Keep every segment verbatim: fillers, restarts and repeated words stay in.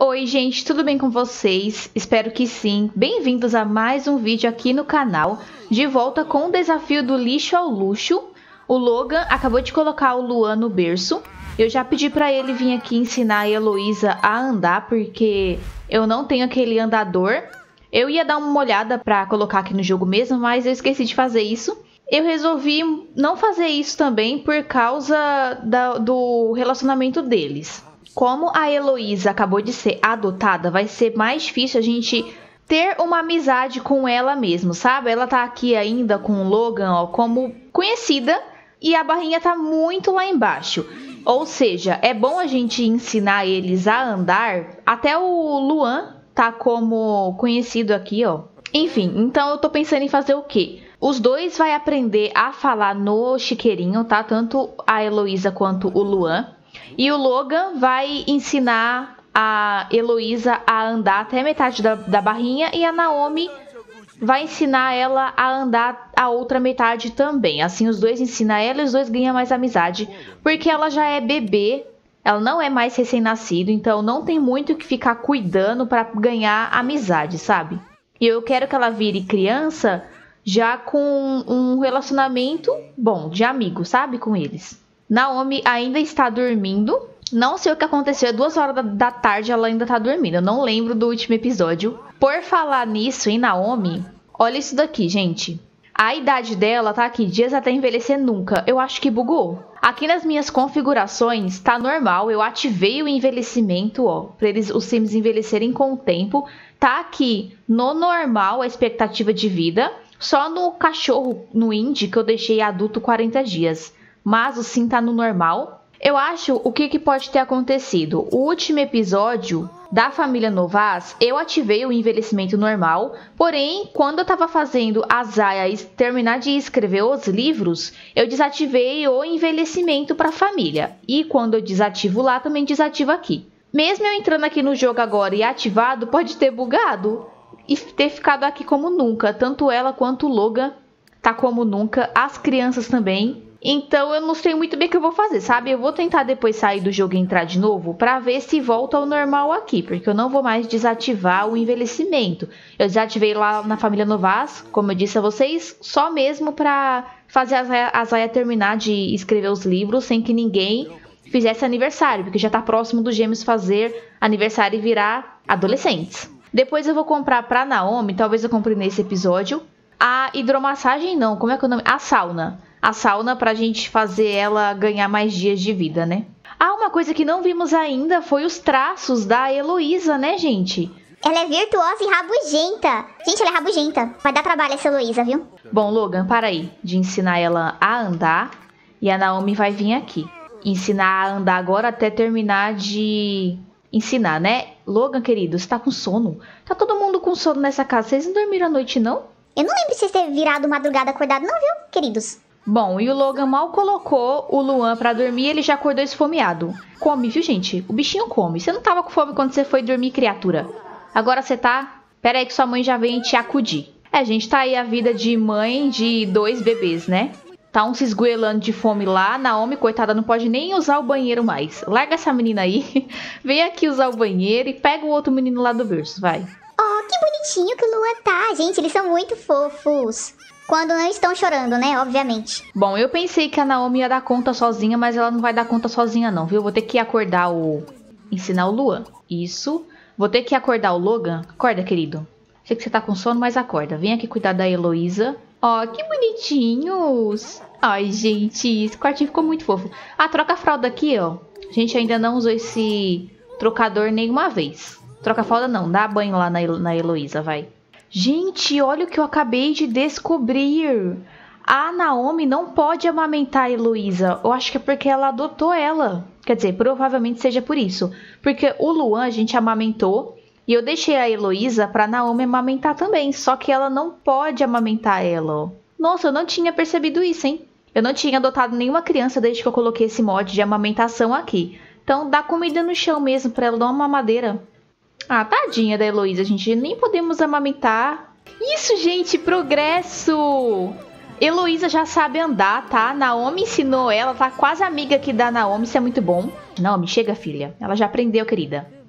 Oi gente, tudo bem com vocês? Espero que sim. Bem-vindos a mais um vídeo aqui no canal, de volta com o desafio do lixo ao luxo. O Logan acabou de colocar o Luan no berço. Eu já pedi pra ele vir aqui ensinar a Heloísa a andar, porque eu não tenho aquele andador. Eu ia dar uma olhada pra colocar aqui no jogo mesmo, mas eu esqueci de fazer isso. Eu resolvi não fazer isso também por causa da, do relacionamento deles. Como a Heloísa acabou de ser adotada, vai ser mais difícil a gente ter uma amizade com ela mesmo, sabe? Ela tá aqui ainda com o Logan, ó, como conhecida, e a barrinha tá muito lá embaixo. Ou seja, é bom a gente ensinar eles a andar. Até o Luan tá como conhecido aqui, ó. Enfim, então eu tô pensando em fazer o quê? Os dois vai aprender a falar no chiqueirinho, tá? Tanto a Heloísa quanto o Luan. E o Logan vai ensinar a Heloísa a andar até a metade da, da barrinha. E a Naomi vai ensinar ela a andar a outra metade também. Assim os dois ensinam ela e os dois ganham mais amizade. Porque ela já é bebê, ela não é mais recém-nascido. Então não tem muito que ficar cuidando para ganhar amizade, sabe? E eu quero que ela vire criança já com um relacionamento bom, de amigo, sabe? Com eles. Naomi ainda está dormindo. Não sei o que aconteceu, é duas horas da, da tarde ela ainda está dormindo. Eu não lembro do último episódio. Por falar nisso, em Naomi, olha isso daqui, gente. A idade dela tá aqui, dias até envelhecer nunca. Eu acho que bugou. Aqui nas minhas configurações tá normal, eu ativei o envelhecimento, ó, para eles, os sims envelhecerem com o tempo. Tá aqui no normal a expectativa de vida. Só no cachorro, no Indy, que eu deixei adulto quarenta dias. Mas o sim tá no normal. Eu acho o que, que pode ter acontecido. O último episódio da família Novas, eu ativei o envelhecimento normal. Porém, quando eu tava fazendo a Zaya terminar de escrever os livros, eu desativei o envelhecimento para a família. E quando eu desativo lá, também desativo aqui. Mesmo eu entrando aqui no jogo agora e ativado, pode ter bugado e ter ficado aqui como nunca. Tanto ela quanto o Logan tá como nunca. As crianças também. Então eu não sei muito bem o que eu vou fazer, sabe? Eu vou tentar depois sair do jogo e entrar de novo pra ver se volta ao normal aqui. Porque eu não vou mais desativar o envelhecimento. Eu desativei lá na família Novas, como eu disse a vocês, só mesmo pra fazer a Zaya, a Zaya terminar de escrever os livros sem que ninguém fizesse aniversário. Porque já tá próximo dos gêmeos fazer aniversário e virar adolescentes. Depois eu vou comprar pra Naomi, talvez eu compre nesse episódio, a hidromassagem não, como é que é o nome? A sauna. A sauna pra gente fazer ela ganhar mais dias de vida, né? Ah, uma coisa que não vimos ainda foi os traços da Heloísa, né, gente? Ela é virtuosa e rabugenta. Gente, ela é rabugenta. Vai dar trabalho essa Heloísa, viu? Bom, Logan, para aí de ensinar ela a andar. E a Naomi vai vir aqui. Ensinar a andar agora até terminar de ensinar, né? Logan, querido, você tá com sono? Tá todo mundo com sono nessa casa. Vocês não dormiram à noite, não? Eu não lembro de vocês terem virado madrugada acordado, não, viu, queridos? Bom, e o Logan mal colocou o Luan pra dormir, ele já acordou esfomeado. Come, viu, gente? O bichinho come. Você não tava com fome quando você foi dormir, criatura. Agora você tá... Pera aí que sua mãe já vem te acudir. É, gente, tá aí a vida de mãe de dois bebês, né? Tá um se esgoelando de fome lá. Naomi, coitada, não pode nem usar o banheiro mais. Larga essa menina aí. Vem aqui usar o banheiro e pega o outro menino lá do berço, vai. Oh, que bonitinho que o Luan tá. Gente, eles são muito fofos. Quando não estão chorando, né? Obviamente. Bom, eu pensei que a Naomi ia dar conta sozinha, mas ela não vai dar conta sozinha não, viu? Vou ter que acordar o... Ensinar o Luan. Isso. Vou ter que acordar o Logan. Acorda, querido. Sei que você tá com sono, mas acorda. Vem aqui cuidar da Heloísa. Ó, oh, que bonitinhos. Ai, gente, esse quartinho ficou muito fofo. Ah, troca a fralda aqui, ó. A gente ainda não usou esse trocador nenhuma vez. Troca a fralda não, dá banho lá na, na Heloísa, vai. Gente, olha o que eu acabei de descobrir. A Naomi não pode amamentar a Heloísa. Eu acho que é porque ela adotou ela. Quer dizer, provavelmente seja por isso. Porque o Luan a gente amamentou. E eu deixei a Heloísa pra Naomi amamentar também. Só que ela não pode amamentar ela, ó. Nossa, eu não tinha percebido isso, hein? Eu não tinha adotado nenhuma criança desde que eu coloquei esse mod de amamentação aqui. Então dá comida no chão mesmo pra ela dar uma mamadeira. Ah, tadinha da Heloísa, gente. Nem podemos amamentar. Isso, gente, progresso! Heloísa já sabe andar, tá? Naomi ensinou ela, tá quase amiga aqui da Naomi, isso é muito bom. Naomi, chega, filha. Ela já aprendeu, querida.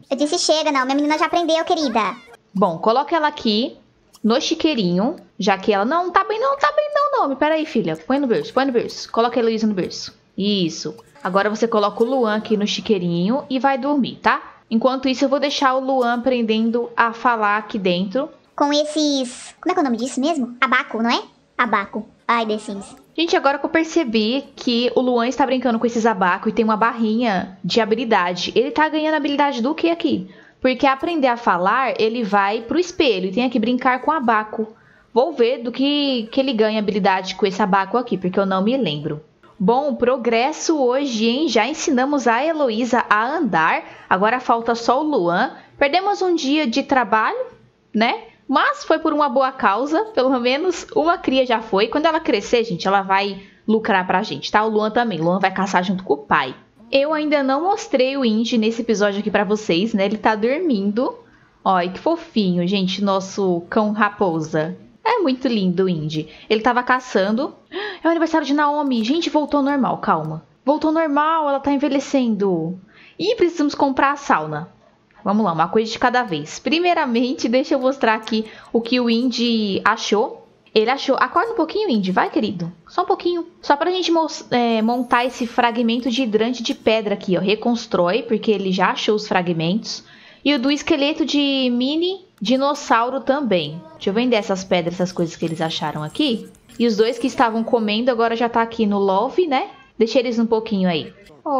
Eu disse chega, não. Minha menina já aprendeu, querida. Bom, coloca ela aqui no chiqueirinho, já que ela... Não, tá bem não, tá bem não, não. Pera aí, filha. Põe no berço, põe no berço. Coloca a Heloísa no berço. Isso. Agora você coloca o Luan aqui no chiqueirinho e vai dormir, tá? Enquanto isso, eu vou deixar o Luan aprendendo a falar aqui dentro. Com esses... Como é que é o nome disso mesmo? Abaco, não é? Abaco. Ai, The Sims. Gente, agora que eu percebi que o Luan está brincando com esses abaco e tem uma barrinha de habilidade. Ele tá ganhando habilidade do que aqui? Porque aprender a falar, ele vai pro espelho e tem que brincar com abaco. Vou ver do que, que ele ganha habilidade com esse abaco aqui, porque eu não me lembro. Bom, progresso hoje, hein? Já ensinamos a Heloísa a andar, agora falta só o Luan. Perdemos um dia de trabalho, né? Mas foi por uma boa causa, pelo menos uma cria já foi. Quando ela crescer, gente, ela vai lucrar pra gente, tá? O Luan também, o Luan vai caçar junto com o pai. Eu ainda não mostrei o Indy nesse episódio aqui pra vocês, né? Ele tá dormindo. Olha que fofinho, gente, nosso cão raposa. É muito lindo o Indy. Ele tava caçando. É o aniversário de Naomi. Gente, voltou ao normal, calma. Voltou ao normal, ela tá envelhecendo. E precisamos comprar a sauna. Vamos lá, uma coisa de cada vez. Primeiramente, deixa eu mostrar aqui o que o Indy achou. Ele achou... Acorda um pouquinho, Indy. Vai, querido. Só um pouquinho. Só pra gente é, montar esse fragmento de hidrante de pedra aqui, ó. Reconstrói, porque ele já achou os fragmentos. E o do esqueleto de mini dinossauro também. Deixa eu vender essas pedras, essas coisas que eles acharam aqui. E os dois que estavam comendo agora já tá aqui no love, né? Deixa eles um pouquinho aí.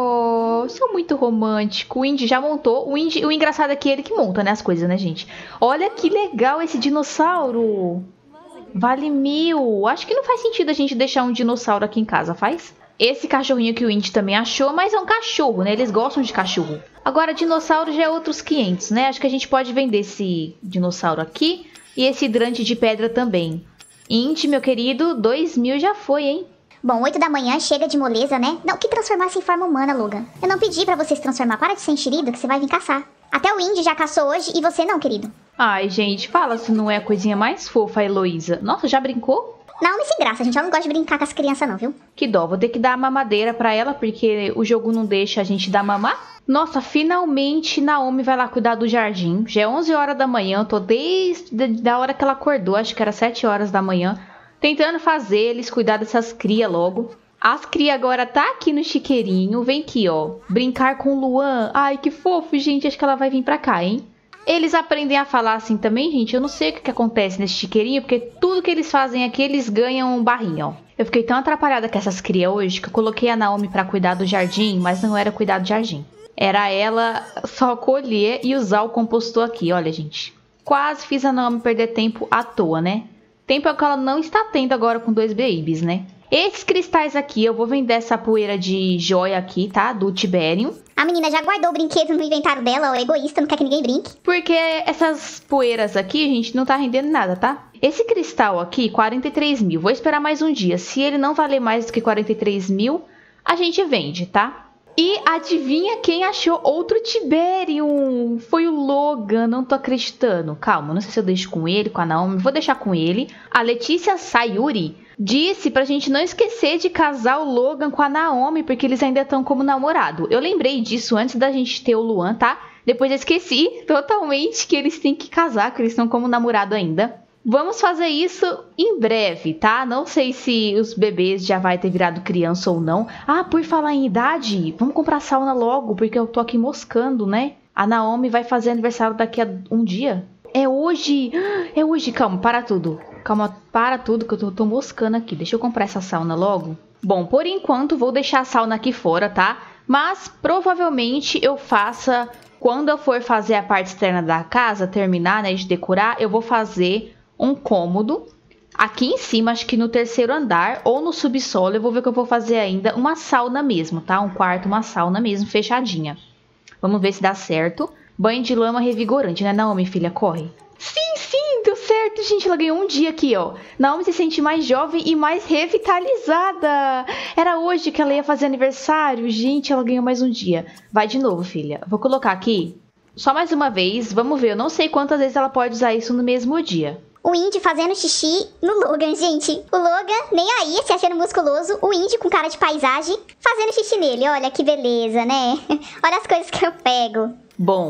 Oh, isso é muito romântico. O Indy já montou. O, Indy, o engraçado é que ele que monta, né, as coisas, né, gente? Olha que legal esse dinossauro. Vale mil. Acho que não faz sentido a gente deixar um dinossauro aqui em casa, faz? Esse cachorrinho que o Indy também achou, mas é um cachorro, né? Eles gostam de cachorro. Agora, dinossauro já é outros quinhentos, né? Acho que a gente pode vender esse dinossauro aqui e esse hidrante de pedra também. Indy, meu querido, dois mil já foi, hein? Bom, oito da manhã, chega de moleza, né? Não, que transformar-se em forma humana, Logan. Eu não pedi pra você se transformar. Para de ser enxerido que você vai vir caçar. Até o Indy já caçou hoje e você não, querido. Ai, gente, fala se não é a coisinha mais fofa, a Heloísa. Nossa, já brincou? Não, me sem graça, gente. Eu não gosto de brincar com as crianças, não, viu? Que dó, vou ter que dar a mamadeira pra ela, porque o jogo não deixa a gente dar mamar. Nossa, finalmente Naomi vai lá cuidar do jardim. Já é onze horas da manhã, eu tô desde a hora que ela acordou, acho que era sete horas da manhã, tentando fazer eles cuidar dessas crias logo. As crias agora tá aqui no chiqueirinho, vem aqui, ó, brincar com o Luan. Ai, que fofo, gente, acho que ela vai vir pra cá, hein? Eles aprendem a falar assim também, gente. Eu não sei o que, que acontece nesse chiqueirinho, porque tudo que eles fazem aqui, eles ganham um barrinho, ó. Eu fiquei tão atrapalhada com essas crias hoje, que eu coloquei a Naomi pra cuidar do jardim, mas não era cuidar do jardim. Era ela só colher e usar o compostor aqui, olha, gente. Quase fiz a Naomi perder tempo à toa, né? Tempo é o que ela não está tendo agora com dois babies, né? Esses cristais aqui, eu vou vender essa poeira de joia aqui, tá? Do Tiberium. A menina já guardou o brinquedo no inventário dela, ó, egoísta, não quer que ninguém brinque. Porque essas poeiras aqui, gente, não tá rendendo nada, tá? Esse cristal aqui, quarenta e três mil. Vou esperar mais um dia. Se ele não valer mais do que quarenta e três mil, a gente vende, tá? E adivinha quem achou outro Tiberium? Foi o Logan, não tô acreditando. Calma, não sei se eu deixo com ele, com a Naomi. Vou deixar com ele. A Letícia Sayuri disse pra gente não esquecer de casar o Logan com a Naomi, porque eles ainda estão como namorado. Eu lembrei disso antes da gente ter o Luan, tá? Depois eu esqueci totalmente que eles têm que casar, que eles estão como namorado ainda. Vamos fazer isso em breve, tá? Não sei se os bebês já vai ter virado criança ou não. Ah, por falar em idade, vamos comprar sauna logo, porque eu tô aqui moscando, né? A Naomi vai fazer aniversário daqui a um dia. É hoje! É hoje, calma, para tudo. Calma, para tudo que eu tô, tô moscando aqui. Deixa eu comprar essa sauna logo. Bom, por enquanto vou deixar a sauna aqui fora, tá? Mas provavelmente eu faça, quando eu for fazer a parte externa da casa, terminar, né, de decorar, eu vou fazer um cômodo aqui em cima, acho que no terceiro andar ou no subsolo. Eu vou ver o que eu vou fazer ainda, uma sauna mesmo, tá? Um quarto, uma sauna mesmo, fechadinha. Vamos ver se dá certo. Banho de lama revigorante, né, Naomi, filha? Corre. Sim, sim, deu certo, gente. Ela ganhou um dia aqui, ó. Naomi se sente mais jovem e mais revitalizada. Era hoje que ela ia fazer aniversário. Gente, ela ganhou mais um dia. Vai de novo, filha. Vou colocar aqui só mais uma vez. Vamos ver, eu não sei quantas vezes ela pode usar isso no mesmo dia. O Indy fazendo xixi no Logan, gente. O Logan, nem aí, se achando musculoso. O Indy com cara de paisagem, fazendo xixi nele. Olha que beleza, né? Olha as coisas que eu pego. Bom,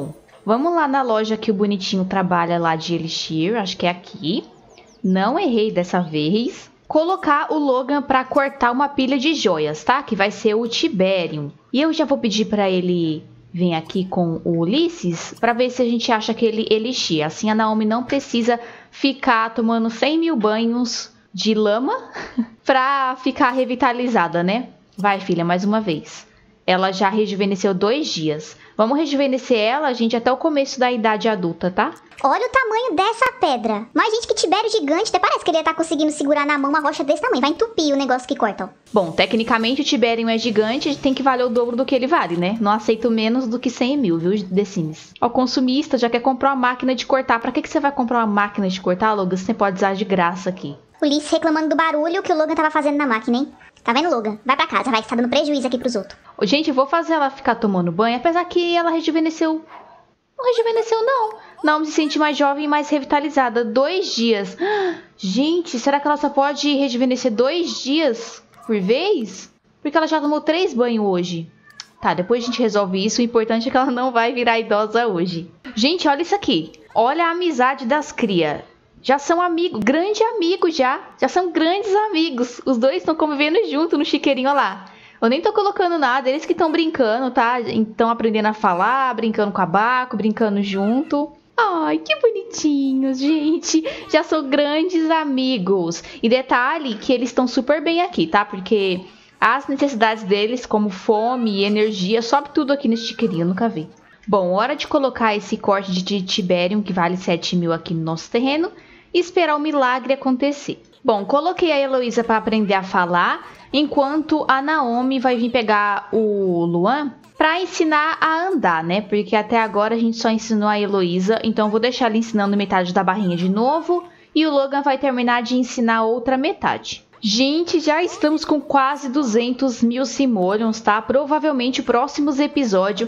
vamos lá na loja que o bonitinho trabalha lá de Elixir, acho que é aqui. Não errei dessa vez. Colocar o Logan para cortar uma pilha de joias, tá? Que vai ser o Tiberium. E eu já vou pedir para ele vir aqui com o Ulisses para ver se a gente acha aquele Elixir. Assim a Naomi não precisa ficar tomando cem mil banhos de lama pra ficar revitalizada, né? Vai, filha, mais uma vez. Ela já rejuvenesceu dois dias. Vamos rejuvenescer ela, gente, até o começo da idade adulta, tá? Olha o tamanho dessa pedra. Mas, gente, que Tibério gigante. Até parece que ele tá conseguindo segurar na mão uma rocha desse tamanho. Vai entupir o negócio que corta, ó. Bom, tecnicamente o Tiberium é gigante, tem que valer o dobro do que ele vale, né? Não aceito menos do que cem mil, viu, The Sims? Ó, o consumista já quer comprar uma máquina de cortar. Pra que, que você vai comprar uma máquina de cortar, Logan? Você pode usar de graça aqui. Ulisses reclamando do barulho que o Logan tava fazendo na máquina, hein? Tá vendo, Logan? Vai pra casa, vai, que tá dando prejuízo aqui pros outros. Gente, eu vou fazer ela ficar tomando banho, apesar que ela rejuvenesceu... Não rejuvenesceu, não. Não, se sente mais jovem e mais revitalizada. Dois dias. Gente, será que ela só pode rejuvenescer dois dias por vez? Porque ela já tomou três banhos hoje. Tá, depois a gente resolve isso. O importante é que ela não vai virar idosa hoje. Gente, olha isso aqui. Olha a amizade das cria. Já são amigos, grande amigo já. Já são grandes amigos. Os dois estão convivendo junto no chiqueirinho, olha lá. Eu nem tô colocando nada, eles que estão brincando, tá? Estão aprendendo a falar, brincando com a Baco, brincando junto. Ai, que bonitinhos, gente. Já são grandes amigos. E detalhe que eles estão super bem aqui, tá? Porque as necessidades deles, como fome e energia, sobe tudo aqui nesse chiqueirinho, eu nunca vi. Bom, hora de colocar esse corte de Tiberium, que vale sete mil aqui no nosso terreno, e esperar o milagre acontecer. Bom, coloquei a Heloísa para aprender a falar, enquanto a Naomi vai vir pegar o Luan para ensinar a andar, né? Porque até agora a gente só ensinou a Heloísa, então eu vou deixar ela ensinando metade da barrinha de novo e o Logan vai terminar de ensinar a outra metade. Gente, já estamos com quase duzentos mil simoleons, tá? Provavelmente próximos episódios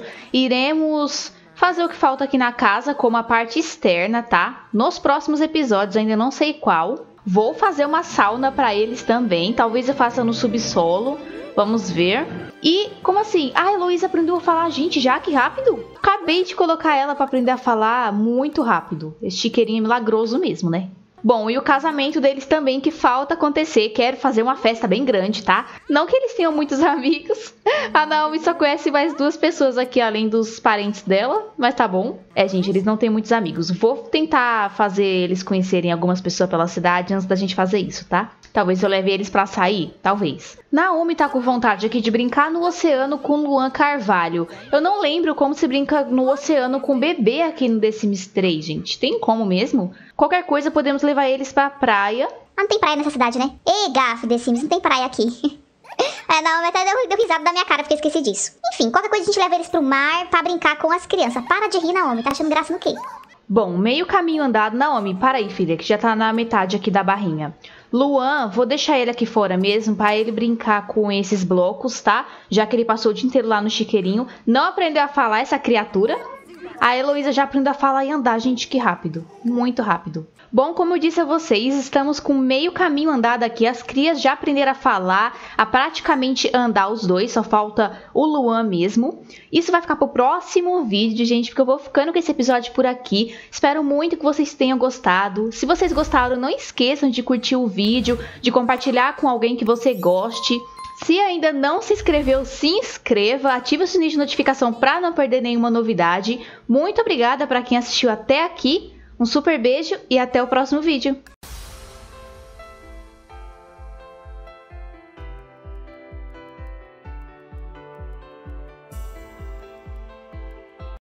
iremos fazer o que falta aqui na casa, como a parte externa, tá? Nos próximos episódios, ainda não sei qual. Vou fazer uma sauna para eles também. Talvez eu faça no subsolo. Vamos ver. E, como assim? Ah, a Heloísa aprendeu a falar. Gente, já que rápido. Acabei de colocar ela para aprender a falar muito rápido. Esse chiqueirinho é milagroso mesmo, né? Bom, e o casamento deles também, que falta acontecer. Quero fazer uma festa bem grande, tá? Não que eles tenham muitos amigos. A Naomi só conhece mais duas pessoas aqui, além dos parentes dela. Mas tá bom. É, gente, eles não têm muitos amigos. Vou tentar fazer eles conhecerem algumas pessoas pela cidade antes da gente fazer isso, tá? Talvez eu leve eles pra sair, talvez. Naomi tá com vontade aqui de brincar no oceano com Luan Carvalho. Eu não lembro como se brinca no oceano com bebê aqui no The Sims três, gente. Tem como mesmo? Qualquer coisa podemos levar eles pra praia. Ah, não tem praia nessa cidade, né? Ei, gafo, The Sims, não tem praia aqui. É, não, até deu, deu risada da minha cara porque eu esqueci disso. Enfim, qualquer coisa a gente leva eles pro mar pra brincar com as crianças. Para de rir, Naomi, tá achando graça no quê? Bom, meio caminho andado. Naomi, para aí, filha, que já tá na metade aqui da barrinha. Luan, vou deixar ele aqui fora mesmo para ele brincar com esses blocos, tá? Já que ele passou o dia inteiro lá no chiqueirinho. Não aprendeu a falar essa criatura. A Heloísa já aprendeu a falar e andar, gente, que rápido. Muito rápido. Bom, como eu disse a vocês, estamos com meio caminho andado aqui. As crias já aprenderam a falar, a praticamente andar os dois. Só falta o Luan mesmo. Isso vai ficar pro próximo vídeo, gente, porque eu vou ficando com esse episódio por aqui. Espero muito que vocês tenham gostado. Se vocês gostaram, não esqueçam de curtir o vídeo, de compartilhar com alguém que você goste. Se ainda não se inscreveu, se inscreva, ative o sininho de notificação para não perder nenhuma novidade. Muito obrigada para quem assistiu até aqui. Um super beijo e até o próximo vídeo.